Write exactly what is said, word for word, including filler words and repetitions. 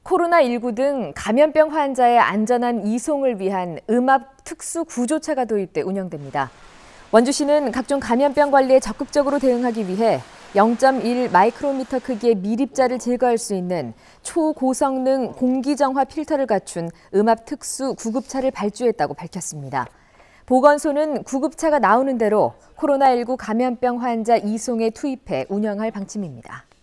코로나십구 등 감염병 환자의 안전한 이송을 위한 음압 특수 구조차가 도입돼 운영됩니다. 원주시는 각종 감염병 관리에 적극적으로 대응하기 위해 영 점 일 마이크로미터 크기의 미립자를 제거할 수 있는 초고성능 공기정화 필터를 갖춘 음압 특수 구급차를 발주했다고 밝혔습니다. 보건소는 구급차가 나오는 대로 코로나십구 감염병 환자 이송에 투입해 운영할 방침입니다.